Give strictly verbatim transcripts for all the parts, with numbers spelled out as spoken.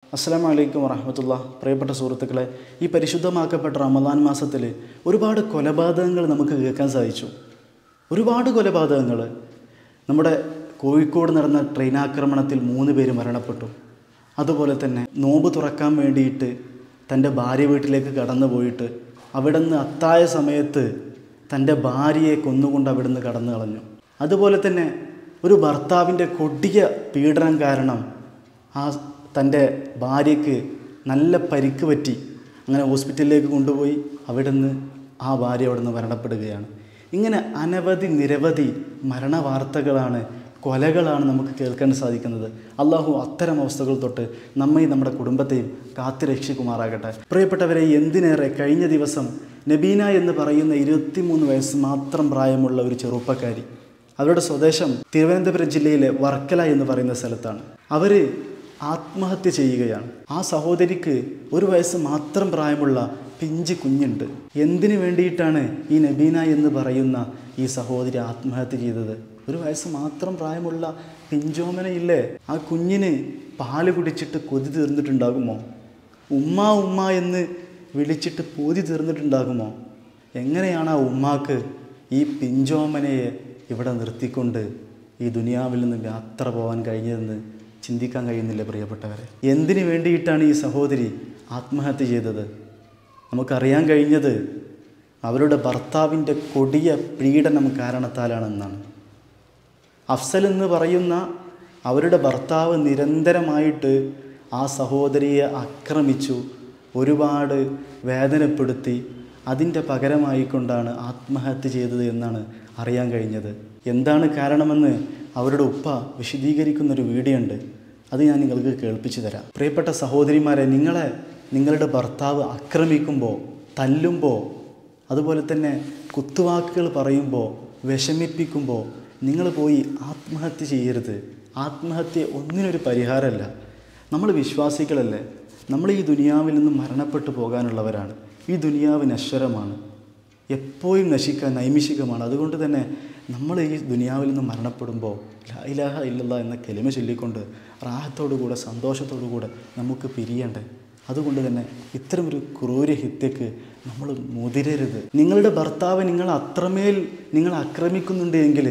അസ്സലാമു അലൈക്കും വറഹ്മത്തുള്ളാഹി. പ്രിയപ്പെട്ട സുഹൃത്തുക്കളെ, ഈ പരിശുദ്ധമാക്കപ്പെട്ട റമദാൻ മാസത്തിൽ ഒരുപാട് കൊലപാതകങ്ങൾ നമുക്ക് കേൾക്കാൻ സാധിച്ചു. ഒരുപാട് കൊലപാതകങ്ങൾ. നമ്മുടെ കോഴിക്കോട് നടന്ന ട്രെയിൻ ആക്രമണത്തിൽ മൂന്ന് പേര് മരണപ്പെട്ടു. അതുപോലെ തന്നെ നോമ്പ് തുറക്കാൻ വേണ്ടിയിട്ട് തൻ്റെ ഭാര്യ വീട്ടിലേക്ക് കടന്നു പോയിട്ട് അവിടെ നിന്ന് അത്തായ സമയത്ത് തൻ്റെ ഭാര്യയെ കൊന്നുകൊണ്ട് അവിടെ നിന്ന് കടന്നു കളഞ്ഞു. അതുപോലെ തന്നെ ഒരു ഭർത്താവിൻ്റെ കൊടിയ പീഡനം കാരണം ആ തൻ്റെ ഭാര്യയ്ക്ക് നല്ല പരിക്ക് പറ്റി. അങ്ങനെ ഹോസ്പിറ്റലിലേക്ക് കൊണ്ടുപോയി അവിടെ നിന്ന് ആ ഭാര്യ അവിടെ നിന്ന് മരണപ്പെടുകയാണ്. ഇങ്ങനെ അനവധി നിരവധി മരണവാർത്തകളാണ്, കൊലകളാണ് നമുക്ക് കേൾക്കാൻ സാധിക്കുന്നത്. അള്ളാഹു അത്തരം അവസ്ഥകൾ തൊട്ട് നമ്മയും നമ്മുടെ കുടുംബത്തെയും കാത്തു രക്ഷിക്കുമാറാകട്ടെ. പ്രിയപ്പെട്ടവരെ, എന്തിനേറെ കഴിഞ്ഞ ദിവസം നബീന എന്ന് പറയുന്ന ഇരുപത്തിമൂന്ന് വയസ്സ് മാത്രം പ്രായമുള്ള ഒരു ചെറുപ്പക്കാരി, അവരുടെ സ്വദേശം തിരുവനന്തപുരം ജില്ലയിലെ വർക്കല എന്ന് പറയുന്ന സ്ഥലത്താണ്. അവർ ആത്മഹത്യ ചെയ്യുകയാണ്. ആ സഹോദരിക്ക് ഒരു വയസ്സ് മാത്രം പ്രായമുള്ള പിഞ്ച് കുഞ്ഞുണ്ട്. എന്തിനു വേണ്ടിയിട്ടാണ് ഈ നബീന എന്ന് പറയുന്ന ഈ സഹോദരി ആത്മഹത്യ ചെയ്തത്? ഒരു വയസ്സ് മാത്രം പ്രായമുള്ള പിഞ്ചോമനയില്ലേ, ആ കുഞ്ഞിന് പാല് കുടിച്ചിട്ട് കൊതി തീർന്നിട്ടുണ്ടാകുമോ? ഉമ്മ ഉമ്മ എന്ന് വിളിച്ചിട്ട് കൊതി തീർന്നിട്ടുണ്ടാകുമോ? എങ്ങനെയാണ് ആ ഉമ്മാക്ക് ഈ പിഞ്ചോമനയെ ഇവിടെ നിർത്തിക്കൊണ്ട് ഈ ദുനിയാവിൽ നിന്ന് യാത്ര പോകാൻ കഴിഞ്ഞതെന്ന് ചിന്തിക്കാൻ കഴിയുന്നില്ല പ്രിയപ്പെട്ടവരെ. എന്തിനു വേണ്ടിയിട്ടാണ് ഈ സഹോദരി ആത്മഹത്യ ചെയ്തത്? നമുക്കറിയാൻ കഴിഞ്ഞത് അവരുടെ ഭർത്താവിൻ്റെ കൊടിയ പീഡനം കാരണത്താലാണെന്നാണ്. അഫ്സൽ എന്ന് പറയുന്ന അവരുടെ ഭർത്താവ് നിരന്തരമായിട്ട് ആ സഹോദരിയെ ആക്രമിച്ചു, ഒരുപാട് വേദനപ്പെടുത്തി. അതിൻ്റെ പകരമായിക്കൊണ്ടാണ് ആത്മഹത്യ ചെയ്തത് എന്നാണ് അറിയാൻ കഴിഞ്ഞത്. എന്താണ് കാരണമെന്ന് അവരുടെ ഉപ്പ വിശദീകരിക്കുന്നൊരു വീഡിയോ ഉണ്ട്, അത് ഞാൻ നിങ്ങൾക്ക് കേൾപ്പിച്ചു തരാം. പ്രിയപ്പെട്ട സഹോദരിമാരെ, നിങ്ങളെ നിങ്ങളുടെ ഭർത്താവ് ആക്രമിക്കുമ്പോൾ, തല്ലുമ്പോൾ, അതുപോലെ തന്നെ കുത്തുവാക്കുകൾ പറയുമ്പോൾ, വിഷമിപ്പിക്കുമ്പോൾ നിങ്ങൾ പോയി ആത്മഹത്യ ചെയ്യരുത്. ആത്മഹത്യ ഒന്നിനൊരു പരിഹാരമല്ല. നമ്മൾ വിശ്വാസികളല്ലേ, നമ്മൾ ഈ ദുനിയാവിൽ നിന്ന് മരണപ്പെട്ടു പോകാനുള്ളവരാണ്. ഈ ദുനിയാവ് നശ്വരമാണ്, എപ്പോഴും നശിക്കാൻ നൈമിഷികമാണ്. അതുകൊണ്ട് തന്നെ നമ്മൾ ഈ ദുനിയാവിൽ നിന്ന് മരണപ്പെടുമ്പോൾ ലാ ഇലാഹ ഇല്ലല്ലാഹ് എന്ന കലിമ ചൊല്ലിക്കൊണ്ട് റാഹത്തോടുകൂടെ സന്തോഷത്തോടുകൂടെ നമുക്ക് പിരിയണ്ടേ. അതുകൊണ്ട് തന്നെ ഇത്തരമൊരു ക്രൂരഹിത്യക്ക് നമ്മൾ മുതിരരുത്. നിങ്ങളുടെ ഭർത്താവ് നിങ്ങൾ അത്രമേൽ നിങ്ങൾ ആക്രമിക്കുന്നുണ്ട് എങ്കിൽ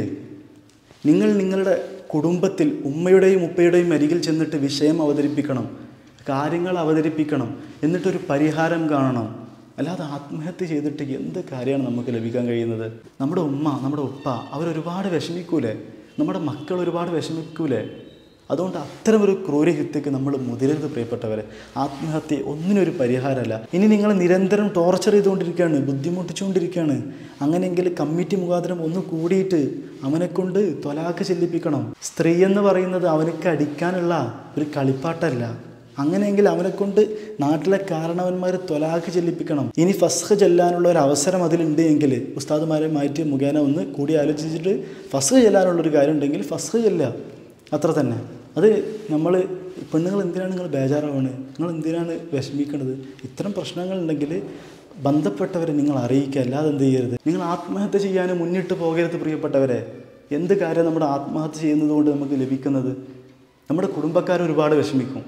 നിങ്ങൾ നിങ്ങളുടെ കുടുംബത്തിൽ ഉമ്മയുടെയും ഉപ്പയുടെയും അരികിൽ ചെന്നിട്ട് വിഷയം അവതരിപ്പിക്കണം, കാര്യങ്ങൾ അവതരിപ്പിക്കണം, എന്നിട്ടൊരു പരിഹാരം കാണണം. അല്ലാതെ ആത്മഹത്യ ചെയ്തിട്ട് എന്ത് കാര്യമാണ് നമുക്ക് ലഭിക്കാൻ കഴിയുന്നത്? നമ്മുടെ ഉമ്മ, നമ്മുടെ ഉപ്പ അവരൊരുപാട് വിഷമിക്കൂലേ, നമ്മുടെ മക്കൾ ഒരുപാട് വിഷമിക്കൂലേ? അതുകൊണ്ട് അത്തരമൊരു ക്രൂരഹിത്യക്ക് നമ്മൾ മുതിരരുത് പ്രിയപ്പെട്ടവരെ. ആത്മഹത്യ ഒന്നിനൊരു പരിഹാരമല്ല. ഇനി നിങ്ങൾ നിരന്തരം ടോർച്ചർ ചെയ്തുകൊണ്ടിരിക്കുകയാണ്, ബുദ്ധിമുട്ടിച്ചുകൊണ്ടിരിക്കുകയാണ്, അങ്ങനെയെങ്കിൽ കമ്മിറ്റി മുഖാന്തരം ഒന്ന് കൂടിയിട്ട് അവനെക്കൊണ്ട് ത്വലാഖ് ചെല്ലിപ്പിക്കണം. സ്ത്രീ എന്ന് പറയുന്നത് അവനക്ക് അടിക്കാനുള്ള ഒരു കളിപ്പാട്ടല്ല. അങ്ങനെയെങ്കിൽ അവനെക്കൊണ്ട് നാട്ടിലെ കാരണവന്മാർ ത്വലാഖ് ചെല്ലിപ്പിക്കണം. ഇനി ഫസ്ഖ് ചെല്ലാനുള്ള ഒരു അവസരം അതിലുണ്ട് എങ്കിൽ ഉസ്താദുമാരെ മാറ്റി മുഖേന ഒന്ന് കൂടി ആലോചിച്ചിട്ട് ഫസ്ഖ് ചെല്ലാനുള്ളൊരു കാര്യം ഉണ്ടെങ്കിൽ ഫസ്ഖ് ചെല്ലുക, അത്ര തന്നെ. അത് നമ്മൾ പെണ്ണുങ്ങൾ എന്തിനാണ് നിങ്ങൾ ബേജാറാവുന്നത്? നിങ്ങൾ എന്തിനാണ് വിഷമിക്കുന്നത്? ഇത്തരം പ്രശ്നങ്ങളുണ്ടെങ്കിൽ ബന്ധപ്പെട്ടവരെ നിങ്ങൾ അറിയിക്കുക, അല്ലാതെ എന്ത് ചെയ്യരുത്. നിങ്ങൾ ആത്മഹത്യ ചെയ്യാൻ മുന്നിട്ട് പോകരുത് പ്രിയപ്പെട്ടവരെ. എന്ത് കാര്യം നമ്മുടെ ആത്മഹത്യ ചെയ്യുന്നത് കൊണ്ട് നമുക്ക് ലഭിക്കുന്നത്? നമ്മുടെ കുടുംബക്കാർ ഒരുപാട് വിഷമിക്കും,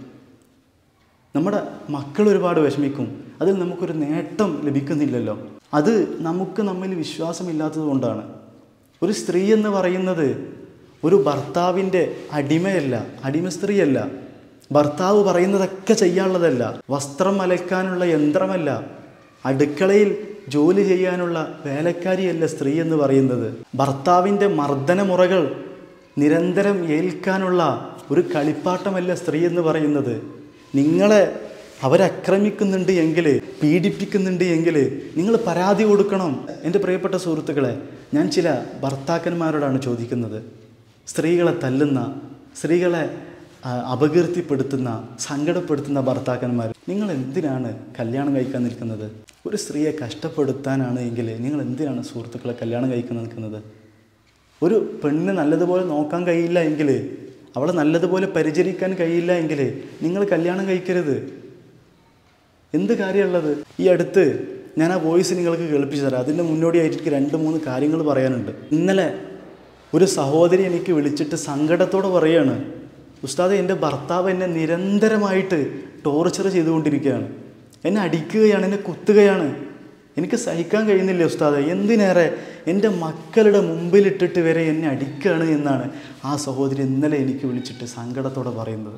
നമ്മുടെ മക്കൾ ഒരുപാട് വിഷമിക്കും, അതിൽ നമുക്കൊരു നേട്ടം ലഭിക്കുന്നില്ലല്ലോ. അത് നമുക്ക് നമ്മിൽ വിശ്വാസമില്ലാത്തത് കൊണ്ടാണ്. ഒരു സ്ത്രീ എന്ന് പറയുന്നത് ഒരു ഭർത്താവിൻ്റെ അടിമയല്ല, അടിമ സ്ത്രീയല്ല. ഭർത്താവ് പറയുന്നതൊക്കെ ചെയ്യാനുള്ളതല്ല. വസ്ത്രം അലക്കാനുള്ള യന്ത്രമല്ല, അടുക്കളയിൽ ജോലി ചെയ്യാനുള്ള വേലക്കാരിയല്ല സ്ത്രീ എന്ന് പറയുന്നത്. ഭർത്താവിൻ്റെ മർദ്ദനമുറകൾ നിരന്തരം ഏൽക്കാനുള്ള ഒരു കളിപ്പാട്ടമല്ല സ്ത്രീ എന്ന് പറയുന്നത്. നിങ്ങളെ അവരാക്രമിക്കുന്നുണ്ട് എങ്കിൽ, പീഡിപ്പിക്കുന്നുണ്ട് എങ്കിൽ നിങ്ങൾ പരാതി കൊടുക്കണം. എൻ്റെ പ്രിയപ്പെട്ട സുഹൃത്തുക്കളെ, ഞാൻ ചില ഭർത്താക്കന്മാരോടാണ് ചോദിക്കുന്നത്. സ്ത്രീകളെ തല്ലുന്ന, സ്ത്രീകളെ അപകീർത്തിപ്പെടുത്തുന്ന, സങ്കടപ്പെടുത്തുന്ന ഭർത്താക്കന്മാർ, നിങ്ങൾ എന്തിനാണ് കല്യാണം കഴിക്കാൻ നിൽക്കുന്നത്? ഒരു സ്ത്രീയെ കഷ്ടപ്പെടുത്താനാണ് എങ്കിൽ നിങ്ങൾ എന്തിനാണ് സുഹൃത്തുക്കളെ കല്യാണം കഴിക്കാൻ നിൽക്കുന്നത്? ഒരു പെണ്ണിനെ നല്ലതുപോലെ നോക്കാൻ കഴിയില്ല എങ്കിൽ, അവളെ നല്ലതുപോലെ പരിചരിക്കാൻ കഴിയില്ല എങ്കിൽ നിങ്ങൾ കല്യാണം കഴിക്കരുത്. എന്ത് കാര്യമുള്ളത്? ഈ അടുത്ത് ഞാൻ ആ വോയിസ് നിങ്ങൾക്ക് കേൾപ്പിച്ചു തരാം. അതിൻ്റെ മുന്നോടിയായിട്ട് എനിക്ക് രണ്ട് മൂന്ന് കാര്യങ്ങൾ പറയാനുണ്ട്. ഇന്നലെ ഒരു സഹോദരി എനിക്ക് വിളിച്ചിട്ട് സങ്കടത്തോടെ പറയാണ്, ഉസ്താദെ എൻ്റെ ഭർത്താവ് എന്നെ നിരന്തരമായിട്ട് ടോർച്ചർ ചെയ്തുകൊണ്ടിരിക്കുകയാണ്. എന്നെ അടിക്കുകയാണ്, എന്നെ കുത്തുകയാണ്. എനിക്ക് സഹിക്കാൻ കഴിയുന്നില്ല ഉസ്താദെ. എന്തിനേറെ എൻ്റെ മക്കളുടെ മുമ്പിലിട്ടിട്ട് വരെ എന്നെ അടിക്കുകയാണ് എന്നാണ് ആ സഹോദരി ഇന്നലെ എനിക്ക് വിളിച്ചിട്ട് സങ്കടത്തോടെ പറയുന്നത്.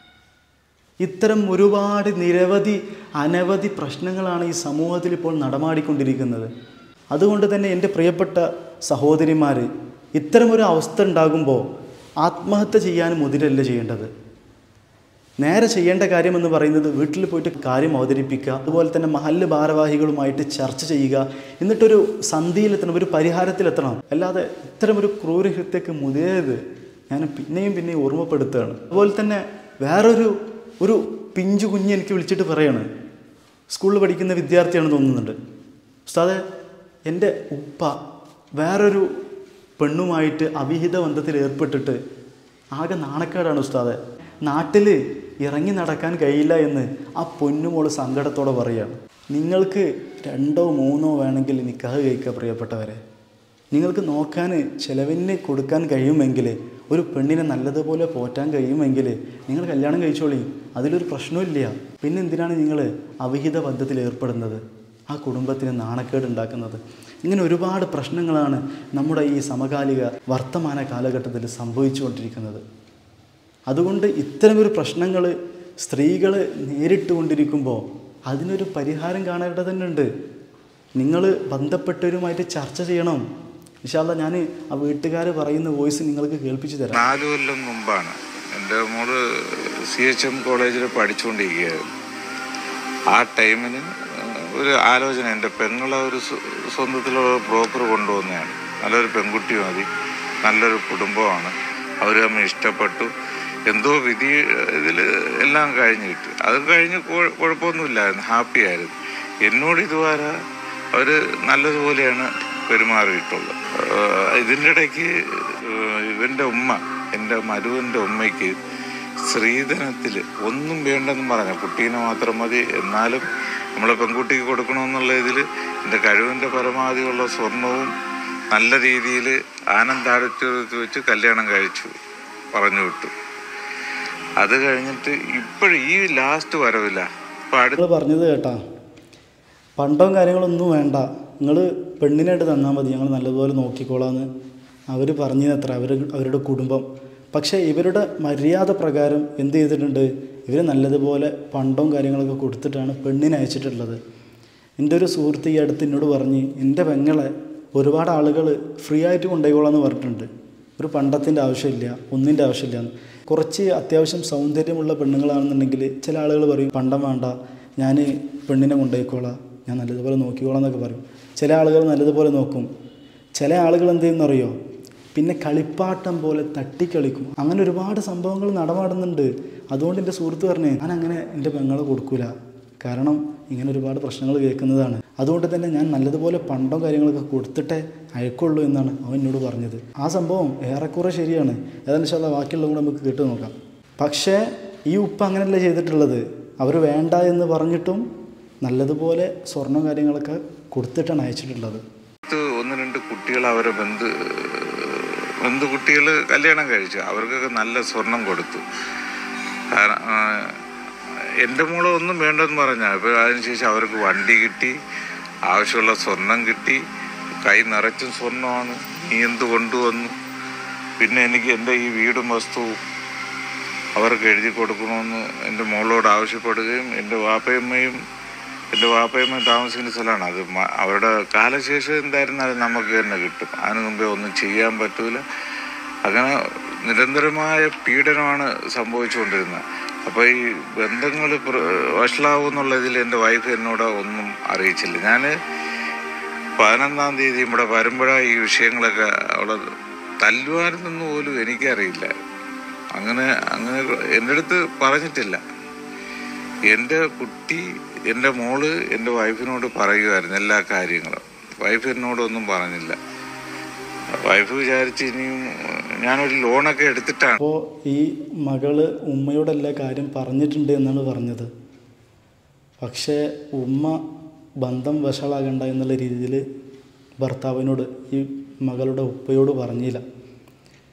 ഇത്തരം ഒരുപാട് നിരവധി അനവധി പ്രശ്നങ്ങളാണ് ഈ സമൂഹത്തിൽ ഇപ്പോൾ നടമാടിക്കൊണ്ടിരിക്കുന്നത്. അതുകൊണ്ട് തന്നെ എൻ്റെ പ്രിയപ്പെട്ട സഹോദരിമാർ, ഇത്തരമൊരു അവസ്ഥ ഉണ്ടാകുമ്പോൾ ആത്മഹത്യ ചെയ്യാൻ മുതിരല്ല ചെയ്യേണ്ടത്. നേരെ ചെയ്യേണ്ട കാര്യമെന്ന് പറയുന്നത് വീട്ടിൽ പോയിട്ട് കാര്യം അവതരിപ്പിക്കുക, അതുപോലെ തന്നെ മഹല്ല് ഭാരവാഹികളുമായിട്ട് ചർച്ച ചെയ്യുക, എന്നിട്ടൊരു സന്ധിയിലെത്തണം, ഒരു പരിഹാരത്തിലെത്തണം. അല്ലാതെ ഇത്തരമൊരു ക്രൂരകൃത്യക്ക് മുതിരരുത്. ഞാൻ പിന്നെയും പിന്നെയും ഓർമ്മപ്പെടുത്തുകയാണ്. അതുപോലെ തന്നെ വേറൊരു ഒരു പിഞ്ചു കുഞ്ഞ് എനിക്ക് വിളിച്ചിട്ട് പറയാണ്, സ്കൂളിൽ പഠിക്കുന്ന വിദ്യാർത്ഥിയാണെന്ന് തോന്നുന്നുണ്ട്, ഉസ്താദെ എൻ്റെ ഉപ്പ വേറൊരു പെണ്ണുമായിട്ട് അവിഹിത ബന്ധത്തിൽ ഏർപ്പെട്ടിട്ട് ആകെ നാണക്കേടാണ് ഉസ്താദെ, നാട്ടിൽ ഇറങ്ങി നടക്കാൻ കഴിയില്ല എന്ന് ആ പൊന്നുമോള് സങ്കടത്തോടെ പറയുകയാണ്. നിങ്ങൾക്ക് രണ്ടോ മൂന്നോ വേണമെങ്കിൽ നിക്കാഹ് കഴിക്കുക പ്രിയപ്പെട്ടവരെ. നിങ്ങൾക്ക് നോക്കാൻ ചിലവിന് കൊടുക്കാൻ കഴിയുമെങ്കിൽ, ഒരു പെണ്ണിനെ നല്ലതുപോലെ പോറ്റാൻ കഴിയുമെങ്കിൽ നിങ്ങൾ കല്യാണം കഴിച്ചോളി, അതിലൊരു പ്രശ്നമില്ല. പിന്നെ എന്തിനാണ് നിങ്ങൾ അവിഹിത ബന്ധത്തിൽ ഏർപ്പെടുന്നത്, ആ കുടുംബത്തിന് നാണക്കേട് ഉണ്ടാക്കുന്നത്? ഇങ്ങനെ ഒരുപാട് പ്രശ്നങ്ങളാണ് നമ്മുടെ ഈ സമകാലിക വർത്തമാന കാലഘട്ടത്തിൽ സംഭവിച്ചുകൊണ്ടിരിക്കുന്നത്. അതുകൊണ്ട് ഇത്തരമൊരു പ്രശ്നങ്ങൾ സ്ത്രീകൾ നേരിട്ടുകൊണ്ടിരിക്കുമ്പോൾ അതിനൊരു പരിഹാരം കാണേണ്ടത് തന്നെ ഉണ്ട്. നിങ്ങൾ ബന്ധപ്പെട്ടവരുമായിട്ട് ചർച്ച ചെയ്യണം. ഇൻഷാ അല്ലാഹ് ഞാൻ ആ വീട്ടുകാർ പറയുന്ന വോയിസ് നിങ്ങൾക്ക് കേൾപ്പിച്ചു തരാം. നാല് കൊല്ലം മുമ്പാണ് എൻ്റെ മോള് സി എച്ച് എം കോളേജിൽ പഠിച്ചുകൊണ്ടിരിക്കുകയായിരുന്നു. ആ ടൈമിന് ഒരു ആലോചന, എൻ്റെ പെങ്ങളെ ഒരു സ്വന്തത്തിലുള്ള ബ്രോക്കർ കൊണ്ടുവന്നതാണ്. നല്ലൊരു പെൺകുട്ടി മതി, നല്ലൊരു കുടുംബമാണ്, അവർ തമ്മിൽ ഇഷ്ടപ്പെട്ടു. എന്തോ വിധി ഇതിൽ എല്ലാം കഴിഞ്ഞ് കിട്ടി. അത് കഴിഞ്ഞ് കുഴപ്പമൊന്നുമില്ലായിരുന്നു, ഹാപ്പി ആയിരുന്നു. എന്നോട് ഇതുവരെ അവർ നല്ലതുപോലെയാണ് പെരുമാറിയിട്ടുള്ളത്. ഇതിൻ്റെ ഇടയ്ക്ക് ഇവൻ്റെ ഉമ്മ, എൻ്റെ മരുവൻ്റെ ഉമ്മയ്ക്ക് സ്ത്രീധനത്തിൽ ഒന്നും വേണ്ടെന്ന് പറഞ്ഞു, കുട്ടീനെ മാത്രം മതി, എന്നാലും നമ്മളെ പെൺകുട്ടിക്ക് കൊടുക്കണമെന്നുള്ള ഇതിൽ എൻ്റെ കഴിവിൻ്റെ പരമാവധിയുള്ള സ്വർണവും നല്ല രീതിയിൽ ആനന്ദാടുത്ത് വെച്ച് കല്യാണം കഴിച്ചു പറഞ്ഞു വിട്ടു. അത് കഴിഞ്ഞിട്ട് ഇപ്പോഴും ഈ ലാസ്റ്റ് വരവില്ല. ഇപ്പം അടുത്ത് പറഞ്ഞത് കേട്ടാ, പണ്ടവും കാര്യങ്ങളൊന്നും വേണ്ട, നിങ്ങൾ പെണ്ണിനായിട്ട് തന്നാൽ മതി, ഞങ്ങൾ നല്ലതുപോലെ നോക്കിക്കോളാമെന്ന് അവർ പറഞ്ഞതിനത്ര അവർ അവരുടെ കുടുംബം. പക്ഷേ ഇവരുടെ മര്യാദ പ്രകാരം എന്ത് ചെയ്തിട്ടുണ്ട്, ഇവർ നല്ലതുപോലെ പണ്ടവും കാര്യങ്ങളൊക്കെ കൊടുത്തിട്ടാണ് പെണ്ണിനെ അയച്ചിട്ടുള്ളത്. എൻ്റെ ഒരു സുഹൃത്ത് ഈ അടുത്ത് എന്നോട് പറഞ്ഞ്, എൻ്റെ പെങ്ങളെ ഒരുപാട് ആളുകൾ ഫ്രീ ആയിട്ട് കൊണ്ടുപോയിക്കോളാമെന്ന് പറഞ്ഞിട്ടുണ്ട്. ഒരു പണ്ടത്തിൻ്റെ ആവശ്യമില്ല, ഒന്നിൻ്റെ ആവശ്യമില്ല. കുറച്ച് അത്യാവശ്യം സൗന്ദര്യമുള്ള പെണ്ണുങ്ങളാണെന്നുണ്ടെങ്കിൽ ചില ആളുകൾ പറയും പണ്ടം വേണ്ട, ഞാൻ പെണ്ണിനെ കൊണ്ടുപോയിക്കോളാം, ഞാൻ നല്ലതുപോലെ നോക്കിക്കോളാം എന്നൊക്കെ പറയും. ചില ആളുകൾ നല്ലതുപോലെ നോക്കും. ചില ആളുകൾ എന്ത് ചെയ്യുന്നറിയോ, പിന്നെ കളിപ്പാട്ടം പോലെ തട്ടിക്കളിക്കും. അങ്ങനെ ഒരുപാട് സംഭവങ്ങൾ നടമാടുന്നുണ്ട്. അതുകൊണ്ട് എൻ്റെ സുഹൃത്ത് പറഞ്ഞേ, ഞാൻ അങ്ങനെ എൻ്റെ പെങ്ങളെ കൊടുക്കൂല, കാരണം ഇങ്ങനെ ഒരുപാട് പ്രശ്നങ്ങൾ കേൾക്കുന്നതാണ്. അതുകൊണ്ട് തന്നെ ഞാൻ നല്ലതുപോലെ പണ്ടോ കാര്യങ്ങളൊക്കെ കൊടുത്തിട്ടേ അയക്കുള്ളൂ എന്നാണ് അവൻ എന്നോട് പറഞ്ഞത്. ആ സംഭവം ഏറെക്കുറെ ശരിയാണ്. ഏതായാലും ഇൻഷാ അല്ലാഹ് ബാക്കിയുള്ളത് കൂടെ നമുക്ക് കേട്ട് നോക്കാം. പക്ഷേ ഈ ഉപ്പ അങ്ങനെയല്ല ചെയ്തിട്ടുള്ളത്. അവർ വേണ്ട എന്ന് പറഞ്ഞിട്ടും നല്ലതുപോലെ സ്വർണ്ണ കാര്യങ്ങളൊക്കെ കൊടുത്തിട്ടാണ് അയച്ചിട്ടുള്ളത്. ഒന്ന് രണ്ട് കുട്ടികൾ അവരെ ബന്ധു ബന്ധു കുട്ടികൾ കല്യാണം കഴിച്ചു, അവർക്കൊക്കെ നല്ല സ്വർണം കൊടുത്തു. എൻ്റെ മോളെ ഒന്നും വേണ്ടെന്ന് പറഞ്ഞാൽ ഇപ്പോൾ അതിനുശേഷം അവർക്ക് വണ്ടി കിട്ടി, ആവശ്യമുള്ള സ്വർണം കിട്ടി, കൈ നിറച്ചും സ്വർണ്ണമാണ്. നീ എന്ത് കൊണ്ടുവന്നു? പിന്നെ എനിക്ക് എൻ്റെ ഈ വീടും വസ്തുവും അവർക്ക് എഴുതി കൊടുക്കണമെന്ന് എൻ്റെ മോളോട് ആവശ്യപ്പെടുകയും, എൻ്റെ വാപ്പയമ്മയും എൻ്റെ വാപ്പയമ്മയും താമസിക്കുന്ന സ്ഥലമാണ് അത്. അവരുടെ കാലശേഷം എന്തായിരുന്നാലും നമുക്ക് തന്നെ കിട്ടും, അതിന് മുമ്പേ ഒന്നും ചെയ്യാൻ പറ്റൂല. അങ്ങനെ നിരന്തരമായ പീഡനമാണ് സംഭവിച്ചുകൊണ്ടിരുന്നത്. അപ്പോൾ ഈ ബന്ധങ്ങൾ വഷളാവും എന്നുള്ളതിൽ എൻ്റെ വൈഫ് എന്നോട് ഒന്നും അറിയിച്ചില്ല. ഞാൻ പതിനൊന്നാം തീയതി ഇവിടെ വരുമ്പോഴാണ് ഈ വിഷയങ്ങളൊക്കെ അവളെ തല്ലുമായിരുന്നെന്ന് പോലും എനിക്കറിയില്ല. അങ്ങനെ അങ്ങനെ എൻ്റെ അടുത്ത് പറഞ്ഞിട്ടില്ല. എൻ്റെ കുട്ടി, എൻ്റെ മോള് എൻ്റെ വൈഫിനോട് പറയുമായിരുന്നു എല്ലാ കാര്യങ്ങളും. വൈഫ് എന്നോടൊന്നും പറഞ്ഞില്ല. വൈഫ് വിചാരിച്ച് ഇനിയും ഞാനൊരു ലോണൊക്കെ എടുത്തിട്ടാണ്. അപ്പോൾ ഈ മകള് ഉമ്മയോടെല്ലാ കാര്യം പറഞ്ഞിട്ടുണ്ട് എന്നാണ് പറഞ്ഞത്. പക്ഷേ ഉമ്മ ബന്ധം വഷളാകണ്ട എന്നുള്ള രീതിയിൽ ഭർത്താവിനോട്, ഈ മകളുടെ ഉപ്പയോട് പറഞ്ഞില്ല.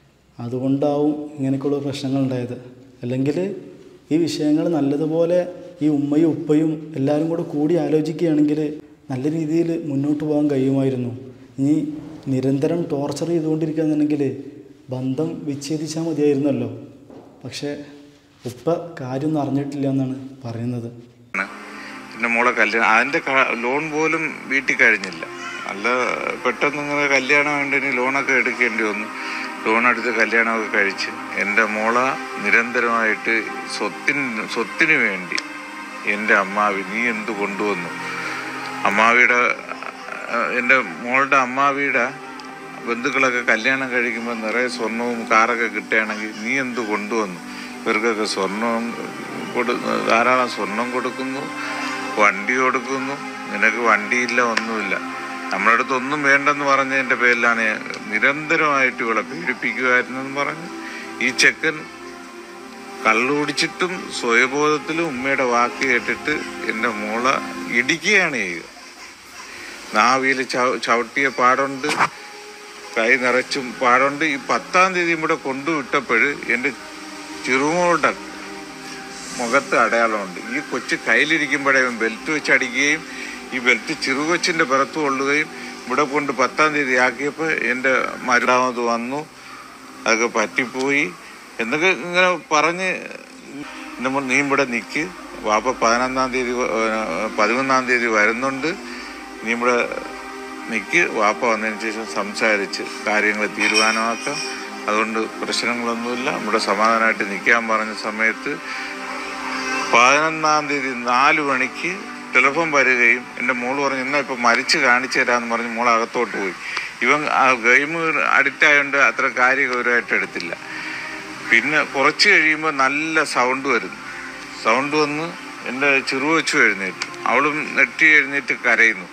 അതുകൊണ്ടാവും ഇങ്ങനെയൊക്കെയുള്ള പ്രശ്നങ്ങൾ ഉണ്ടായത്. അല്ലെങ്കിൽ ഈ വിഷയങ്ങൾ നല്ലതുപോലെ ഈ ഉമ്മയും ഉപ്പയും എല്ലാവരും കൂടെ കൂടി ആലോചിക്കുകയാണെങ്കിൽ നല്ല രീതിയിൽ മുന്നോട്ട് പോകാൻ കഴിയുമായിരുന്നു. ഇനി നിരന്തരം ടോർച്ചർ ചെയ്തുകൊണ്ടിരിക്കുകയെന്നുണ്ടെങ്കിൽ ബന്ധം വിച്ഛേദിച്ചാൽ മതിയായിരുന്നല്ലോ. പക്ഷേ ഉപ്പ കാര്യമൊന്നും അറിഞ്ഞിട്ടില്ല എന്നാണ് പറയുന്നത്. എൻ്റെ മോളെ കല്യാണം അതിൻ്റെ ലോൺ പോലും വീട്ടിൽ കഴിഞ്ഞില്ല. നല്ല പെട്ടെന്ന് ഇങ്ങനെ കല്യാണം വേണ്ടി ലോണൊക്കെ എടുക്കേണ്ടി വന്നു. ലോൺ എടുത്ത് കല്യാണമൊക്കെ കഴിച്ച് എൻ്റെ മോളെ നിരന്തരമായിട്ട് സ്വത്തിന് സ്വത്തിന് വേണ്ടി എൻ്റെ അമ്മാവി നീ എന്ത് കൊണ്ടുവന്നു, അമ്മാവിയുടെ എൻ്റെ മോളുടെ അമ്മാവിയുടെ ബന്ധുക്കളൊക്കെ കല്യാണം കഴിക്കുമ്പോൾ നിറയെ സ്വർണവും കാറൊക്കെ കിട്ടുകയാണെങ്കിൽ നീ എന്ത് കൊണ്ടുവന്നു, ഇവർക്കൊക്കെ സ്വർണവും കൊടു ധാരാളം സ്വർണം കൊടുക്കുന്നു, വണ്ടി കൊടുക്കുന്നു, നിനക്ക് വണ്ടിയില്ല, ഒന്നുമില്ല. നമ്മുടെ അടുത്ത് ഒന്നും വേണ്ടെന്ന് പറഞ്ഞതിൻ്റെ പേരിലാണ് നിരന്തരമായിട്ട് ഇവളെ പീഡിപ്പിക്കുമായിരുന്നെന്ന് പറഞ്ഞ് ഈ ചെക്കൻ കള്ളു കുടിച്ചിട്ടും സ്വയബോധത്തിലും ഉമ്മയുടെ വാക്ക് കേട്ടിട്ട് എൻ്റെ മോളെ ഇടിക്കുകയാണ് ചെയ്യുക. നാവിയിൽ ചവ ചവിട്ടിയ പാടുണ്ട്, കൈ നിറച്ചും പാടുണ്ട്. ഈ പത്താം തീയതി ഇവിടെ കൊണ്ടുവിട്ടപ്പോൾ എൻ്റെ ചെറുമോളുടെ മുഖത്ത് അടയാളമുണ്ട്. ഈ കൊച്ച് കയ്യിലിരിക്കുമ്പോഴേ ബെൽറ്റ് വെച്ച് അടിക്കുകയും ഈ ബെൽറ്റ് ചെറുകൊച്ചിൻ്റെ പുറത്ത് കൊള്ളുകയും ഇവിടെ കൊണ്ട് പത്താം തീയതി ആക്കിയപ്പോൾ എൻ്റെ മരുന്നാമത് വന്നു, അതൊക്കെ പറ്റിപ്പോയി എന്നൊക്കെ ഇങ്ങനെ പറഞ്ഞ് നമ്മൾ നീ ഇവിടെ നിൽക്ക്, വാപ്പ പതിനൊന്നാം തീയതി പതിമൂന്നാം തീയതി വരുന്നുണ്ട്, നീ ഇവിടെ നിൽക്ക്, വാപ്പ വന്നതിന് ശേഷം സംസാരിച്ച് കാര്യങ്ങൾ തീരുമാനമാക്കാം, അതുകൊണ്ട് പ്രശ്നങ്ങളൊന്നുമില്ല, ഇവിടെ സമാധാനമായിട്ട് നിൽക്കാൻ പറഞ്ഞ സമയത്ത് പതിനൊന്നാം തീയതി നാല് മണിക്ക് ടെലിഫോൺ വരികയും എൻ്റെ മോള് പറഞ്ഞു എന്നാൽ ഇപ്പം മരിച്ച് കാണിച്ചു തരാമെന്ന് പറഞ്ഞ് മോൾ അകത്തോട്ട് പോയി. ഇവൻ ആ ഗെയിം അഡിക്റ്റ് ആയതുകൊണ്ട് അത്ര കാര്യഗൗരവമായിട്ട് എടുത്തില്ല. പിന്നെ കുറച്ച് കഴിയുമ്പോൾ നല്ല സൗണ്ട് വരുന്നു. സൗണ്ട് വന്ന് എൻ്റെ ചെറുവച്ചു എഴുന്നേറ്റ്, അവളും നെട്ടി എഴുന്നേറ്റ് കരയുന്നു.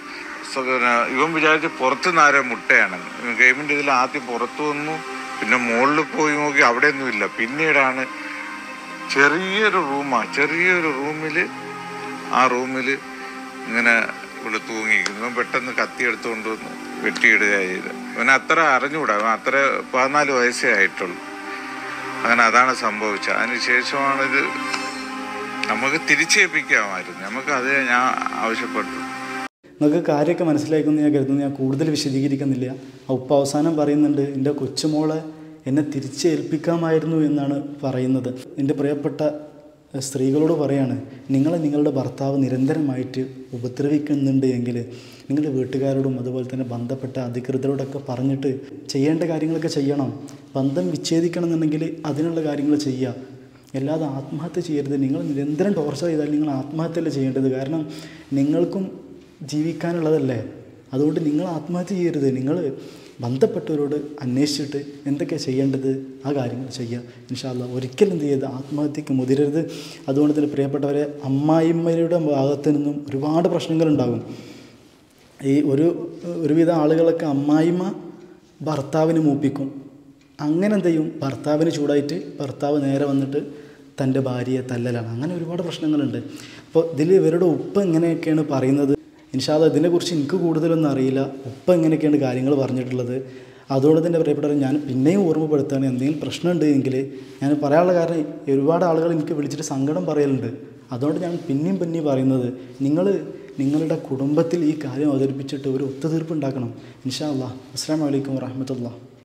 ഇവൻ വിചാരിച്ച് പുറത്ത് നാരോ മുട്ടയാണ്. ഗെയിമിൻ്റെ ഇതിൽ ആദ്യം പുറത്തു വന്നു, പിന്നെ മുകളിൽ പോയി നോക്കി അവിടെയൊന്നുമില്ല. പിന്നീടാണ് ചെറിയൊരു റൂമാണ്, ചെറിയൊരു റൂമിൽ ആ റൂമിൽ ഇങ്ങനെ ഇവിടെ തൂങ്ങിയിരിക്കുന്നു. ഇവൻ പെട്ടെന്ന് കത്തി എടുത്തുകൊണ്ട് വന്ന് വെട്ടിയിടുക ചെയ്ത്. ഇവൻ അത്ര അറിഞ്ഞുകൂടാ, അവൻ അത്ര പതിനാല് വയസ്സേ ആയിട്ടുള്ളൂ. അങ്ങനെ അതാണ് സംഭവിച്ചത്. അതിന് ശേഷമാണിത് നമുക്ക് തിരിച്ചേൽപ്പിക്കാമായിരുന്നു. നമുക്ക് അത് ഞാൻ ആവശ്യപ്പെട്ടു. നിങ്ങൾക്ക് കാര്യമൊക്കെ മനസ്സിലാക്കുമെന്ന് ഞാൻ കരുതുന്നു. ഞാൻ കൂടുതൽ വിശദീകരിക്കുന്നില്ല. ഉപ്പ അവസാനം പറയുന്നുണ്ട് എൻ്റെ കൊച്ചുമോളെ എന്നെ തിരിച്ചേൽപ്പിക്കാമായിരുന്നു എന്നാണ് പറയുന്നത്. എൻ്റെ പ്രിയപ്പെട്ട സ്ത്രീകളോട് പറയാണ്, നിങ്ങളെ നിങ്ങളുടെ ഭർത്താവ് നിരന്തരമായിട്ട് ഉപദ്രവിക്കുന്നുണ്ട് എങ്കിൽ നിങ്ങളുടെ വീട്ടുകാരോടും അതുപോലെ തന്നെ ബന്ധപ്പെട്ട അധികൃതരോടൊക്കെ പറഞ്ഞിട്ട് ചെയ്യേണ്ട കാര്യങ്ങളൊക്കെ ചെയ്യണം. ബന്ധം വിച്ഛേദിക്കണം എന്നുണ്ടെങ്കിൽ അതിനുള്ള കാര്യങ്ങൾ ചെയ്യുക, അല്ലാതെ ആത്മഹത്യ ചെയ്യരുത്. നിങ്ങൾ നിരന്തരം ടോർച്ചർ ചെയ്താൽ നിങ്ങൾ ആത്മഹത്യയല്ല ചെയ്യേണ്ടത്. കാരണം നിങ്ങൾക്കും ജീവിക്കാനുള്ളതല്ലേ. അതുകൊണ്ട് നിങ്ങൾ ആത്മഹത്യ ചെയ്യരുത്. നിങ്ങൾ ബന്ധപ്പെട്ടവരോട് അന്വേഷിച്ചിട്ട് എന്തൊക്കെയാണ് ചെയ്യേണ്ടത് ആ കാര്യങ്ങൾ ചെയ്യുക. ഇൻഷാ അല്ലാഹ് ഒരിക്കലും എന്ത് ചെയ്യരുത്, ആത്മഹത്യക്ക് മുതിരരുത്. അതുകൊണ്ട് തന്നെ പ്രിയപ്പെട്ടവരെ, അമ്മായിമ്മയുടെ ഭാഗത്തു നിന്നും ഒരുപാട് പ്രശ്നങ്ങളുണ്ടാകും. ഈ ഒരു ഒരുവിധ ആളുകളൊക്കെ അമ്മായിമ്മ ഭർത്താവിന് മൂപ്പിക്കും. അങ്ങനെ എന്ത് ചെയ്യും, ഭർത്താവിന് ചൂടായിട്ട് ഭർത്താവ് നേരെ വന്നിട്ട് തൻ്റെ ഭാര്യയെ തല്ലലാണ്. അങ്ങനെ ഒരുപാട് പ്രശ്നങ്ങളുണ്ട്. അപ്പോൾ ഇതിൽ ഇവരുടെ ഉപ്പ എങ്ങനെയൊക്കെയാണ് പറയുന്നത്, ഇൻഷാ അല്ലാഹ് ഇതിനെക്കുറിച്ച് എനിക്ക് കൂടുതലൊന്നും അറിയില്ല. ഉപ്പ എങ്ങനെയൊക്കെയാണ് കാര്യങ്ങൾ പറഞ്ഞിട്ടുള്ളത്. അതുകൊണ്ട് തന്നെ പ്രിയപ്പെട്ടവർ, ഞാൻ പിന്നെയും ഓർമ്മപ്പെടുത്താണ്, എന്തെങ്കിലും പ്രശ്നമുണ്ട് എങ്കിൽ ഞാൻ പറയാനുള്ള കാരണം ഒരുപാട് ആളുകൾ എനിക്ക് വിളിച്ചിട്ട് സങ്കടം പറയലുണ്ട്. അതുകൊണ്ട് ഞാൻ പിന്നെയും പിന്നെയും പറയുന്നത്, നിങ്ങൾ നിങ്ങളുടെ കുടുംബത്തിൽ ഈ കാര്യം അവതരിപ്പിച്ചിട്ട് ഒരു ഒത്തുതീർപ്പ് ഉണ്ടാക്കണം. ഇൻഷാ അല്ലാഹ്. അസ്സലാമു അലൈക്കും വറഹ്മത്തുള്ളാഹി.